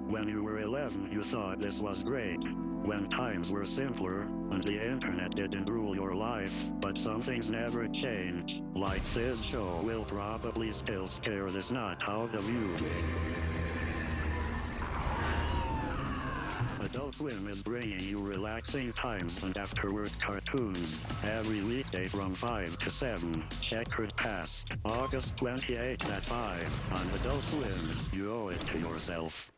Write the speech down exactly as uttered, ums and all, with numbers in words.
When you were eleven, you thought this was great. When times were simpler, and the internet didn't rule your life, but some things never change. Like this show will probably still scare the snot out of you. Adult Swim is bringing you relaxing times and afterward cartoons. Every weekday from five to seven. Checkered Past, August twenty-eighth at five. On Adult Swim, you owe it to yourself.